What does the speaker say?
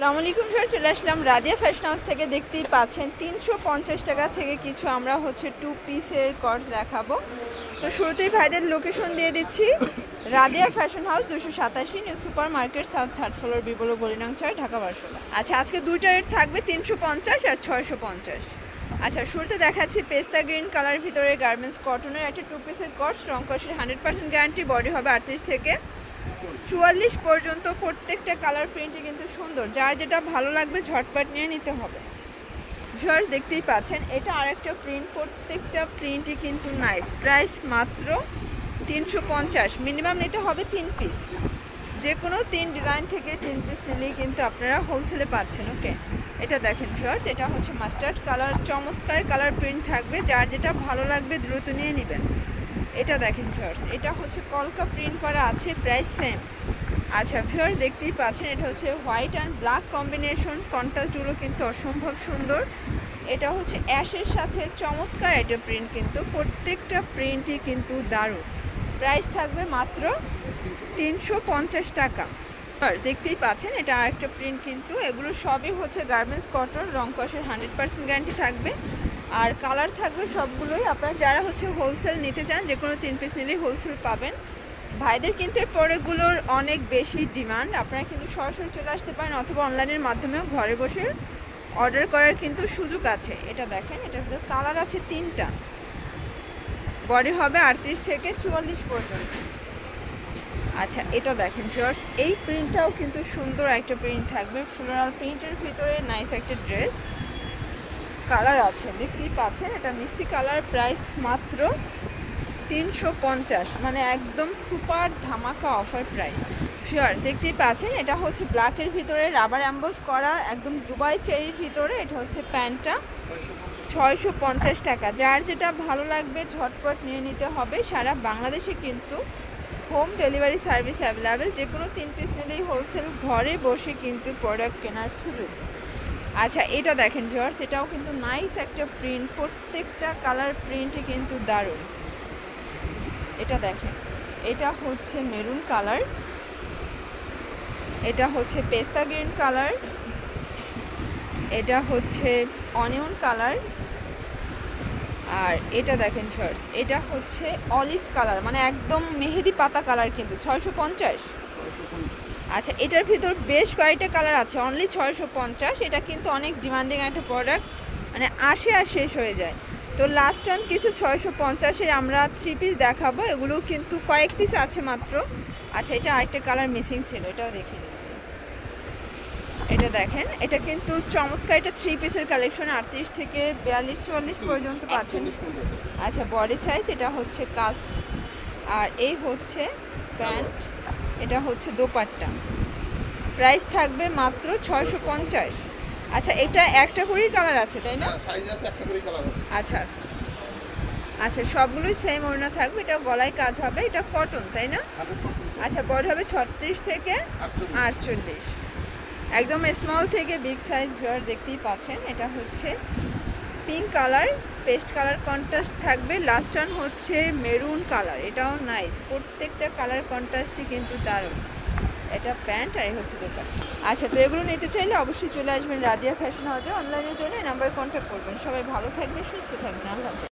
আসসালামু আলাইকুম স্যার, চলে আসলাম রাদিয়া ফ্যাশন হাউস থেকে। দেখতেই পাচ্ছেন 350 টাকা থেকে কিছু আমরা টু পিসের কর্স দেখাবো। তো শুরুতেই ভাইদের লোকেশন দিয়ে দিচ্ছি, Radia fashion house 287 new super market, south third floor, বিবলো গলিনাং 4, ঢাকা 12। আচ্ছা, আজকে দুইটা রেট থাকবে 350 আর 650। আচ্ছা, শুরুতে দেখাচ্ছি পেস্তা গ্রিন কালার ভিতরে গার্মেন্টস কটনের একটা টু পিসের কর্স, রং কষের 100% গ্যারান্টি, বডি হবে 38 থেকে 44 পর্যন্ত। প্রত্যেকটা কালার প্রিন্টই কিন্তু সুন্দর, যার যেটা ভালো লাগবে ঝটপট নিয়ে নিতে হবে। ভিউয়ার্স দেখতেই পাচ্ছেন, এটা আরেকটা প্রিন্ট, প্রত্যেকটা প্রিন্টই কিন্তু নাইস। প্রাইস মাত্র 350, মিনিমাম নিতে হবে 3 পিস, যে কোনো 3 ডিজাইন থেকে 3 পিস নিলেই কিন্তু আপনারা হোলসেলে পাচ্ছেন। ওকে, এটা দেখেন ভিউয়ার্স, এটা হচ্ছে মাস্টার্ড কালার, চমৎকার কালার প্রিন্ট থাকবে, যার যেটা ভালো লাগবে দ্রুত নিয়ে নেবেন। এটা দেখেন ভিউয়ার্স, এটা হচ্ছে কলকা প্রিন্ট করা আছে, প্রাইস সেম। আচ্ছা ভিউয়ার্স দেখতেই পাচ্ছেন, এটা হচ্ছে হোয়াইট অ্যান্ড ব্ল্যাক কম্বিনেশন, কন্ট্রাস্টগুলো কিন্তু অসম্ভব সুন্দর। এটা হচ্ছে অ্যাশের সাথে চমৎকার একটা প্রিন্ট, কিন্তু প্রত্যেকটা প্রিন্টই কিন্তু দারুণ। প্রাইস থাকবে মাত্র 350 টাকা। দেখতেই পাচ্ছেন, এটা আরেকটা প্রিন্ট, কিন্তু এগুলো সবই হচ্ছে গার্মেন্টস কটন, রং কষের 100% গ্যারান্টি থাকবে, আর কালার থাকবে সবগুলোই। আপনারা যারা হোলসেল নিতে চান, যে কোনো 3 পিস নিলেই হোলসেল পাবেন। ভাইদের কিন্তু এই প্রোডাক্টগুলোর অনেক বেশি ডিমান্ড, আপনারা কিন্তু সরাসরি চলে আসতে পারেন, অথবা অনলাইনের মাধ্যমেও ঘরে বসে অর্ডার করার কিন্তু সুযোগ আছে। এটা দেখেন, এটা কালার আছে 3টা, বডি হবে 38 থেকে 44 পর্যন্ত। আচ্ছা, এটা দেখেন ভিউয়ার্স, এই প্রিন্টটাও কিন্তু সুন্দর একটা প্রিন্ট থাকবে, ফ্লোরাল প্রিন্টের ভিতরে নাইস একটা ড্রেস। কালার আছে দেখতেই পাচ্ছেন, এটা মিষ্টি কালার, প্রাইস মাত্র 350, মানে একদম সুপার ধামাকা অফার প্রাইস। ভিউয়ার্স দেখতেই পাচ্ছেন, এটা হচ্ছে ব্ল্যাকের ভিতরে রাবার অ্যাম্বোস করা, একদম দুবাই চেরির ভিতরে। এটা হচ্ছে প্যান্টটা, 650 টাকা। যার যেটা ভালো লাগবে ঝটপট নিয়ে নিতে হবে। সারা বাংলাদেশে কিন্তু হোম ডেলিভারি সার্ভিস অ্যাভেলেবেল, যে কোনো 3 পিস নিলেই হোলসেল, ঘরে বসে কিন্তু প্রোডাক্ট কেনার সুযোগ। আচ্ছা, এটা দেখেন ভিউয়ার্স, এটাও কিন্তু নাইস একটা প্রিন্ট, প্রত্যেকটা কালার প্রিন্টই কিন্তু দারুণ। এটা দেখেন, এটা হচ্ছে মেরুন কালার, এটা হচ্ছে পেস্তা গ্রিন কালার, এটা হচ্ছে অনিয়ন কালার, আর এটা দেখেন ভিউয়ার্স, এটা হচ্ছে অলিভ কালার, মানে একদম মেহেদি পাতা কালার, কিন্তু 650। আচ্ছা, এটার ভিতর বেশ কয়েকটা কালার আছে, অনলি 650। এটা কিন্তু অনেক ডিমান্ডিং একটা প্রোডাক্ট, মানে আসে আর শেষ হয়ে যায়। তো লাস্ট অন কিছু 650-এর আমরা 3 পিস দেখাবো, এগুলো কিন্তু কয়েক পিস আছে মাত্র। আচ্ছা, এটা আরেকটা কালার মিসিং ছিল, এটাও দেখিয়ে দিচ্ছি। এটা দেখেন, এটা কিন্তু চমৎকার, এটা 3 পিসের কালেকশন, 38 থেকে 42-44 পর্যন্ত পাচ্ছেন। আচ্ছা, বডি সাইজ, এটা হচ্ছে কাজ, আর এই হচ্ছে প্যান্ট, এটা হচ্ছে দোপাট্টা। প্রাইস থাকবে মাত্র 650। আচ্ছা, এটা একটা করেই কালার আছে তাই না? আচ্ছা আচ্ছা, সবগুলোই সেম ওড়না থাকবে, এটা গলায় কাজ হবে, এটা কটন তাই না? আচ্ছা, বড় হবে 36 থেকে 48, একদম স্মল থেকে বিগ সাইজ। ভিউয়ার্স দেখতেই পাচ্ছেন, এটা হচ্ছে pink colour, paste colour contrast থাকবে, লাস্ট ওয়ান হচ্ছে মেরুন কালার, এটাও নাইস। প্রত্যেকটা কালার কন্ট্রাস্টই কিন্তু দারুণ। এটা প্যান্ট, আর এই হচ্ছে দোপাট্টা। আচ্ছা, তো এগুলো নিতে চাইলে অবশ্যই চলে আসবেন রাদিয়া ফ্যাশন হাউসে। অনলাইনের জন্য এই নাম্বারে কন্ট্যাক্ট করবেন। সবাই ভালো থাকবেন, সুস্থ থাকবেন, আল্লাহ হাফেজ।